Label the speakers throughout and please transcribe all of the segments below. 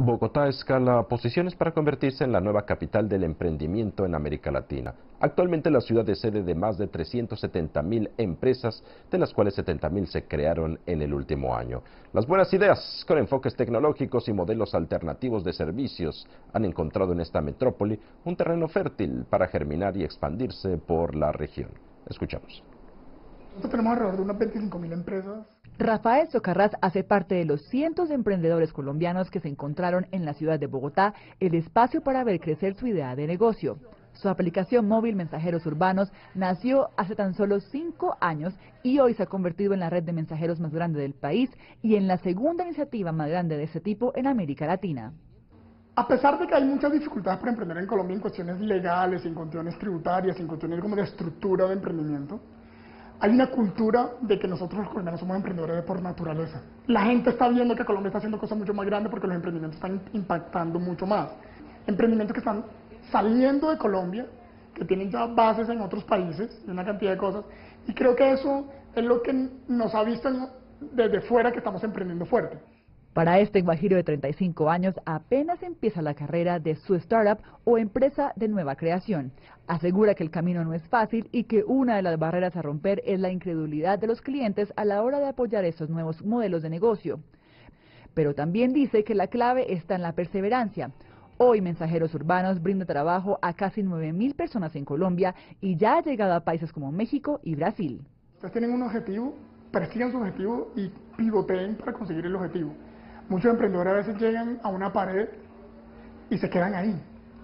Speaker 1: Bogotá escala posiciones para convertirse en la nueva capital del emprendimiento en América Latina. Actualmente la ciudad es sede de más de 370.000 empresas, de las cuales 70.000 se crearon en el último año. Las buenas ideas, con enfoques tecnológicos y modelos alternativos de servicios, han encontrado en esta metrópoli un terreno fértil para germinar y expandirse por la región. Escuchamos.
Speaker 2: Nosotros tenemos alrededor de unas 25.000 empresas.
Speaker 3: Rafael Socarrás hace parte de los cientos de emprendedores colombianos que se encontraron en la ciudad de Bogotá el espacio para ver crecer su idea de negocio. Su aplicación móvil Mensajeros Urbanos nació hace tan solo 5 años y hoy se ha convertido en la red de mensajeros más grande del país y en la segunda iniciativa más grande de ese tipo en América Latina.
Speaker 2: A pesar de que hay muchas dificultades para emprender en Colombia en cuestiones legales, en cuestiones tributarias, en cuestiones como de estructura de emprendimiento, hay una cultura de que nosotros los colombianos somos emprendedores por naturaleza. La gente está viendo que Colombia está haciendo cosas mucho más grandes porque los emprendimientos están impactando mucho más. Emprendimientos que están saliendo de Colombia, que tienen ya bases en otros países, y una cantidad de cosas. Y creo que eso es lo que nos ha visto desde fuera que estamos emprendiendo fuerte.
Speaker 3: Para este guajiro de 35 años apenas empieza la carrera de su startup o empresa de nueva creación. Asegura que el camino no es fácil y que una de las barreras a romper es la incredulidad de los clientes a la hora de apoyar esos nuevos modelos de negocio. Pero también dice que la clave está en la perseverancia. Hoy Mensajeros Urbanos brinda trabajo a casi 9.000 personas en Colombia y ya ha llegado a países como México y Brasil.
Speaker 2: Ustedes tienen un objetivo, persigan su objetivo y pivoteen para conseguir el objetivo. Muchos emprendedores a veces llegan a una pared y se quedan ahí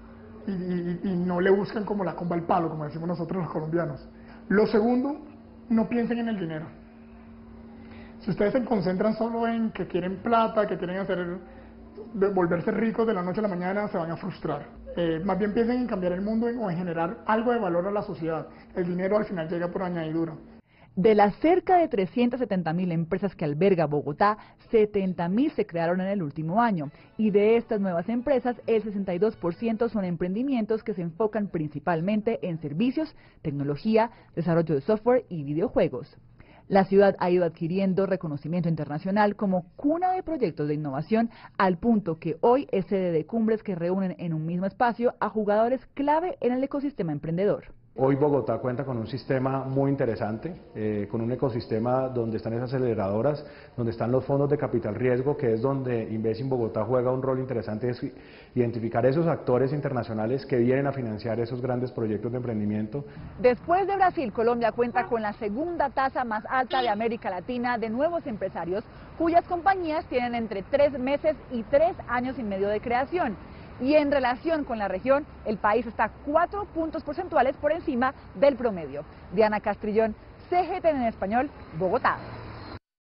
Speaker 2: y no le buscan como la comba al palo, como decimos nosotros los colombianos. Lo segundo, no piensen en el dinero. Si ustedes se concentran solo en que quieren plata, que quieren volverse ricos de la noche a la mañana, se van a frustrar. Más bien piensen en cambiar el mundo o en generar algo de valor a la sociedad. El dinero al final llega por añadidura.
Speaker 3: De las cerca de 370.000 empresas que alberga Bogotá, 70.000 se crearon en el último año. Y de estas nuevas empresas, el 62% son emprendimientos que se enfocan principalmente en servicios, tecnología, desarrollo de software y videojuegos. La ciudad ha ido adquiriendo reconocimiento internacional como cuna de proyectos de innovación, al punto que hoy es sede de cumbres que reúnen en un mismo espacio a jugadores clave en el ecosistema emprendedor.
Speaker 4: Hoy Bogotá cuenta con un sistema muy interesante, con un ecosistema donde están esas aceleradoras, donde están los fondos de capital riesgo, que es donde Investing Bogotá juega un rol interesante, es identificar esos actores internacionales que vienen a financiar esos grandes proyectos de emprendimiento.
Speaker 3: Después de Brasil, Colombia cuenta con la segunda tasa más alta de América Latina de nuevos empresarios, cuyas compañías tienen entre 3 meses y 3 años y medio de creación. Y en relación con la región, el país está 4 puntos porcentuales por encima del promedio. Diana Castrillón, CGTN en español, Bogotá.